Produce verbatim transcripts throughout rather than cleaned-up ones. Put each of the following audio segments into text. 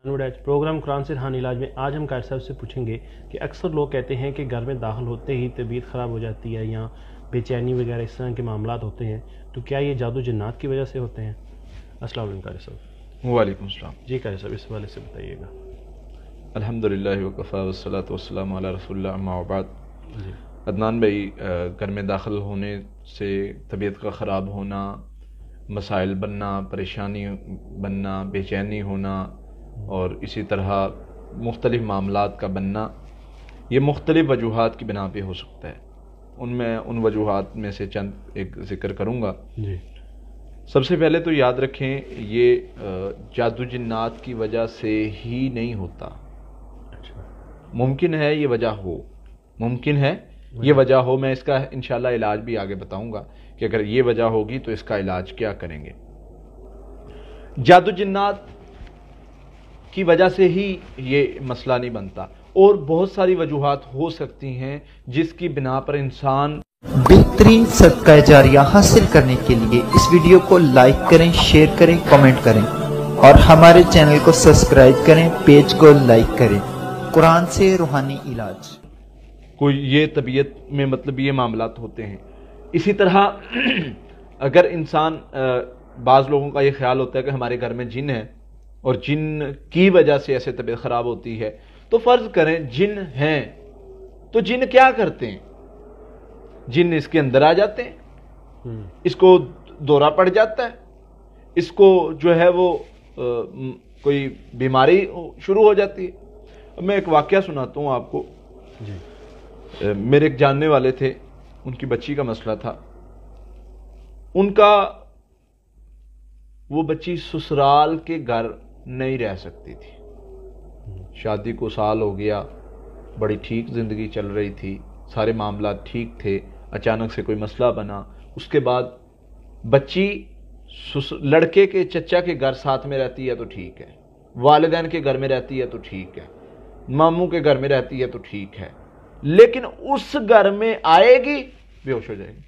Programme قرآن سے روحانی علاج میں آج ہم قاری صاحب سے پوچھیں گے کہ اکثر لوگ کہتے ہیں کہ گھر میں داخل ہوتے ہی طبیعت خراب ہو جاتی ہے یا بے چینی وغیرہ اس طرح کے معاملات ہوتے ہیں، تو کیا یہ جادو جنات کی وجہ سے ہوتے ہیں؟ السلام علیکم قاری صاحب۔ وعلیکم السلام۔ جی قاری صاحب اس حوالے سے بتائیے گا۔ الحمدللہ وکفی والصلاۃ والسلام علی رسول اللہ اما بعد۔ جی عدنان بھائی، گھر میں داخل ہونے سے طبیعت کا خراب ہونا، مسائل بننا، پریشانی بننا، بے چینی ہونا اور اسی طرح مختلف معاملات کا بننا، یہ مختلف وجوہات کی بنا پہ ہو سکتا ہے۔ ان میں ان وجوہات میں سے چند ایک ذکر کروں گا۔ جی سب سے پہلے تو یاد رکھیں، یہ جادو جنات کی وجہ سے ہی نہیں ہوتا۔ اچھا، ممکن ہے یہ وجہ ہو، ممکن ہے یہ وجہ ہو۔ میں اس کا انشاءاللہ علاج بھی آگے بتاؤں گا کہ اگر یہ وجہ ہوگی تو اس کا علاج کیا کریں گے۔ جادو جنات کی وجہ سے ہی یہ مسئلہ نہیں بنتا، اور بہت ساری وجوہات ہو سکتی ہیں جس کی بنا پر انسان بہترین صدقہ جاریہ حاصل کرنے کے لیے اس ویڈیو کو لائک کریں، شیئر کریں، کمنٹ کریں اور ہمارے چینل کو سبسکرائب کریں، پیج کو لائک کریں۔ قرآن سے روحانی علاج۔ کوئی یہ طبیعت میں مطلب یہ معاملات ہوتے ہیں۔ اسی طرح اگر انسان بعض لوگوں کا یہ خیال ہوتا ہے کہ ہمارے گھر میں جن ہے اور جن کی وجہ سے ایسے طبیعت خراب ہوتی ہے، تو فرض کریں جن ہیں تو جن کیا کرتے ہیں؟ جن اس کے اندر آ جاتے ہیں، اس کو دورہ پڑ جاتا ہے، اس کو جو ہے وہ کوئی بیماری شروع ہو جاتی ہے۔ میں ایک واقعہ سناتا ہوں آپ کو۔ جی میرے ایک جاننے والے تھے، ان کی بچی کا مسئلہ تھا۔ ان کا وہ بچی سسرال کے گھر نہیں رہ سکتی تھی۔ شادی کو سال ہو گیا، بڑی ٹھیک زندگی چل رہی تھی، سارے معاملات ٹھیک تھے، اچانک سے کوئی مسئلہ بنا۔ اس کے بعد بچی لڑکے کے چچا کے گھر ساتھ میں رہتی ہے تو ٹھیک ہے، والدین کے گھر میں رہتی ہے تو ٹھیک ہے، ماموں کے گھر میں رہتی ہے تو ٹھیک ہے، لیکن اس گھر میں آئے گی بے ہوش ہو جائے گی۔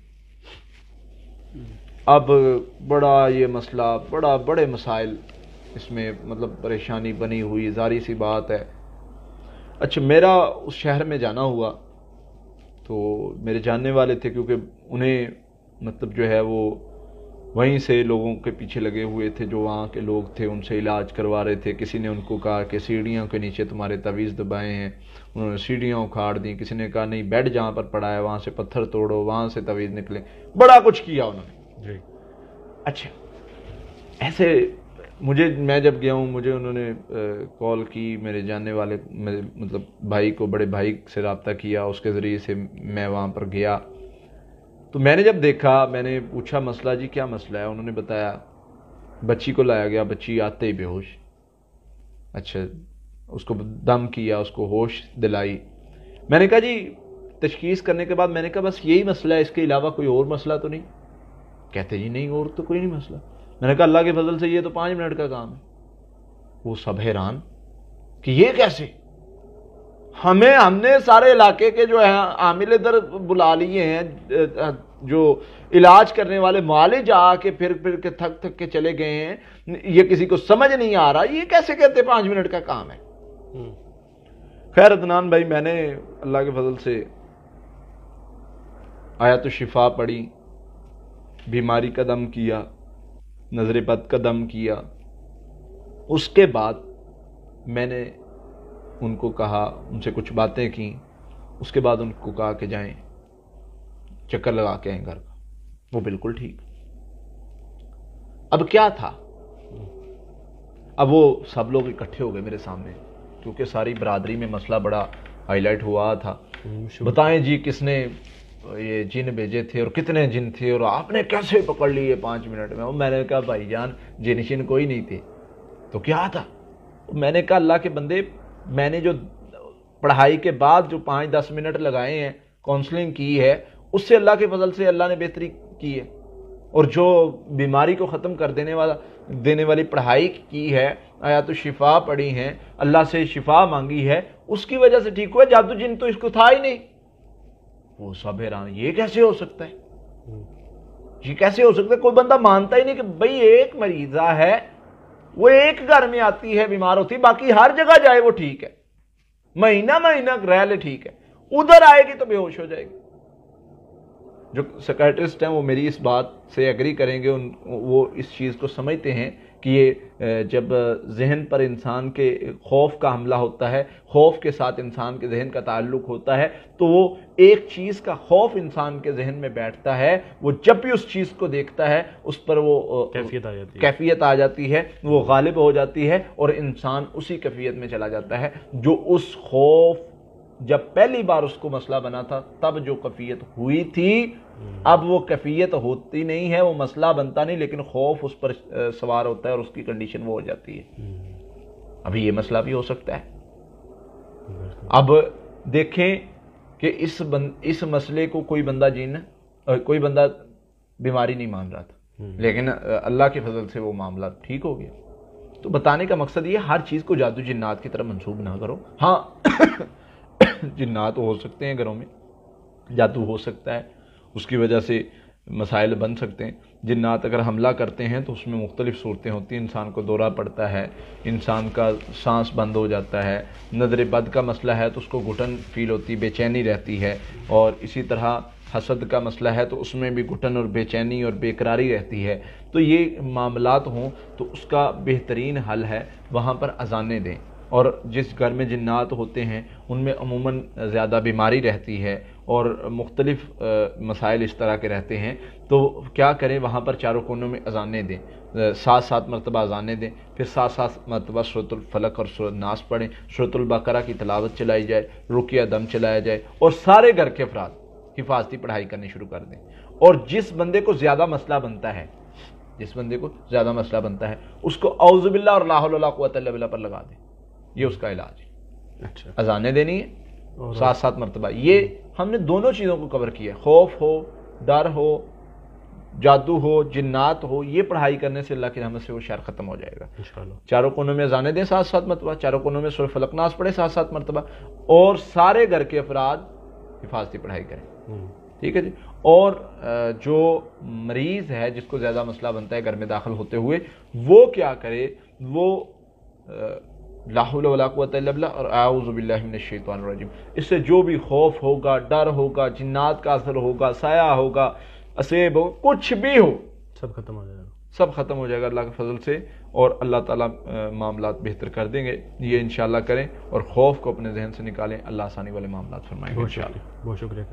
اب بڑا یہ مسئلہ، بڑا بڑے مسائل اس میں مطلب پریشانی بنی ہوئی، ظاہری سی بات ہے۔ اچھا، میرا اس شہر میں جانا ہوا تو میرے جاننے والے تھے، کیونکہ انہیں مطلب جو ہے وہ وہیں سے لوگوں کے پیچھے لگے ہوئے تھے، جو وہاں کے لوگ تھے ان سے علاج کروا رہے تھے۔ کسی نے ان کو کہا کہ سیڑھیوں کے نیچے تمہارے تعویذ دبائے ہیں، انہوں نے سیڑھیاں اکھاڑ دیں۔ کسی نے کہا نہیں، بیڈ جہاں پر پڑا ہے وہاں سے پتھر توڑو، وہاں سے تعویذ نکلے۔ بڑا کچھ کیا انہوں نے۔ جی اچھا، ایسے مجھے میں جب گیا ہوں، مجھے انہوں نے کال کی، میرے جاننے والے مطلب بھائی کو، بڑے بھائی سے رابطہ کیا، اس کے ذریعے سے میں وہاں پر گیا۔ تو میں نے جب دیکھا، میں نے پوچھا مسئلہ جی کیا مسئلہ ہے؟ انہوں نے بتایا، بچی کو لایا گیا، بچی آتے ہی بے ہوش۔ اچھا، اس کو دم کیا، اس کو ہوش دلائی۔ میں نے کہا جی تشخیص کرنے کے بعد میں نے کہا بس یہی مسئلہ ہے، اس کے علاوہ کوئی اور مسئلہ تو نہیں؟ کہتے جی نہیں، اور تو کوئی نہیں مسئلہ۔ میں نے کہا اللہ کے فضل سے یہ تو پانچ منٹ کا کام ہے۔ وہ سب حیران کہ یہ کیسے؟ ہمیں ہم نے سارے علاقے کے جو ہیں عامل در بلا لیے ہیں، جو علاج کرنے والے معالج آ کے پھر پھر کے تھک تھک کے چلے گئے ہیں، یہ کسی کو سمجھ نہیں آ رہا، یہ کیسے کہتے پانچ منٹ کا کام ہے؟ خیر عدنان بھائی، میں نے اللہ کے فضل سے آیت الشفا پڑھی، بیماری کا دم کیا، نظر بد کا دم کیا۔ اس کے بعد میں نے ان کو کہا، ان سے کچھ باتیں کی، اس کے بعد ان کو کہا کہ جائیں چکر لگا کے آئیں گھر کا۔ وہ بالکل ٹھیک۔ اب کیا تھا؟ اب وہ سب لوگ اکٹھے ہو گئے میرے سامنے، کیونکہ ساری برادری میں مسئلہ بڑا ہائی لائٹ ہوا تھا۔ بتائیں جی کس نے یہ جن بھیجے تھے اور کتنے جن تھے اور آپ نے کیسے پکڑ لیے پانچ منٹ میں؟ میں نے کہا بھائی جان جن شن کوئی نہیں تھے تو کیا تھا؟ میں نے کہا اللہ کے بندے، میں نے جو پڑھائی کے بعد جو پانچ دس منٹ لگائے ہیں، کاؤنسلنگ کی ہے، اس سے اللہ کے فضل سے اللہ نے بہتری کی ہے، اور جو بیماری کو ختم کر دینے والا دینے والی پڑھائی کی ہے، آیات الشفا پڑھی ہیں، اللہ سے شفا مانگی ہے، اس کی وجہ سے ٹھیک ہوا۔ جادو جن تو اس کو تھا ہی نہیں۔ وہ سب حیران، یہ کیسے ہو سکتا ہے؟ یہ کیسے ہو سکتا ہے؟ کوئی بندہ مانتا ہی نہیں کہ بھئی ایک مریضہ ہے، وہ ایک گھر میں آتی ہے بیمار ہوتی ہے، باقی ہر جگہ جائے وہ ٹھیک ہے، مہینہ مہینہ رہ لے ٹھیک ہے، ادھر آئے گی تو بے ہوش ہو جائے گی۔ جو سیکریٹرسٹ ہیں وہ میری اس بات سے ایگری کریں گے، ان وہ اس چیز کو سمجھتے ہیں کہ یہ جب ذہن پر انسان کے خوف کا حملہ ہوتا ہے، خوف کے ساتھ انسان کے ذہن کا تعلق ہوتا ہے، تو وہ ایک چیز کا خوف انسان کے ذہن میں بیٹھتا ہے، وہ جب بھی اس چیز کو دیکھتا ہے اس پر وہ کیفیت آ جاتی ہے کیفیت آ جاتی ہے، وہ غالب ہو جاتی ہے اور انسان اسی کیفیت میں چلا جاتا ہے۔ جو اس خوف جب پہلی بار اس کو مسئلہ بنا تھا تب جو کیفیت ہوئی تھی، اب وہ کیفیت ہوتی نہیں ہے، وہ مسئلہ بنتا نہیں، لیکن خوف اس پر سوار ہوتا ہے اور اس کی کنڈیشن وہ ہو جاتی ہے۔ ابھی یہ مسئلہ بھی ہو سکتا ہے۔ اب دیکھیں کہ اس بند اس مسئلے کو کوئی بندہ جین کوئی بندہ بیماری نہیں مان رہا تھا، لیکن اللہ کے فضل سے وہ معاملہ ٹھیک ہو گیا۔ تو بتانے کا مقصد یہ ہر چیز کو جادو جنات کی طرف منسوب نہ کرو۔ ہاں جنات ہو سکتے ہیں گھروں میں، جادو ہو سکتا ہے، اس کی وجہ سے مسائل بن سکتے ہیں۔ جنات اگر حملہ کرتے ہیں تو اس میں مختلف صورتیں ہوتی ہیں، انسان کو دورہ پڑتا ہے، انسان کا سانس بند ہو جاتا ہے، نظر بد کا مسئلہ ہے تو اس کو گھٹن فیل ہوتی، بے چینی رہتی ہے، اور اسی طرح حسد کا مسئلہ ہے تو اس میں بھی گھٹن اور بے چینی اور بے قراری رہتی ہے۔ تو یہ معاملات ہوں تو اس کا بہترین حل ہے وہاں پر اذانیں دیں، اور جس گھر میں جنات ہوتے ہیں ان میں عموماً زیادہ بیماری رہتی ہے اور مختلف مسائل اس طرح کے رہتے ہیں، تو کیا کریں وہاں پر چاروں کونوں میں اذانیں دیں، سات سات مرتبہ اذانیں دیں، پھر سات سات مرتبہ سورۃ الفلق اور سورۃ ناس پڑھیں، سورۃ البقرہ کی تلاوت چلائی جائے، رقیہ دم چلایا جائے، اور سارے گھر کے افراد حفاظتی پڑھائی کرنی شروع کر دیں۔ اور جس بندے کو زیادہ مسئلہ بنتا ہے جس بندے کو زیادہ مسئلہ بنتا ہے اس کو اعوذ باللہ اور لا حول ولا قوۃ الا باللہ پر لگا دیں، یہ اس کا علاج ہے۔ اچھا، اذانیں دینی ہے سات سات مرتبہ۔ یہ ہم نے دونوں چیزوں کو کور کیا ہے، خوف ہو، ڈر ہو، جادو ہو، جنات ہو، یہ پڑھائی کرنے سے اللہ کی رحمت سے وہ شر ختم ہو جائے گا انشاءاللہ۔ چاروں کونوں میں اذانیں دیں سات سات مرتبہ، چاروں کونوں میں سورۃ فلق ناس پڑھیں سات سات مرتبہ، اور سارے گھر کے افراد حفاظتی پڑھائی کریں، ٹھیک ہے جی۔ اور جو مریض ہے جس کو زیادہ مسئلہ بنتا ہے گھر میں داخل ہوتے ہوئے، وہ کیا کرے، وہ لا حول ولا قوۃ الا باللہ اور اعوذ باللہ من الشیطان الرجیم، اس سے جو بھی خوف ہوگا، ڈر ہوگا، جنات کا اثر ہوگا، سایہ ہوگا، اسیب ہو، کچھ بھی ہو، سب ختم ہو جائے گا، سب ختم ہو جائے گا اللہ کے فضل سے، اور اللہ تعالیٰ معاملات بہتر کر دیں گے۔ یہ انشاءاللہ کریں اور خوف کو اپنے ذہن سے نکالیں، اللہ آسانی والے معاملات فرمائیں گے بہت شکریہ، بہت شکریہ۔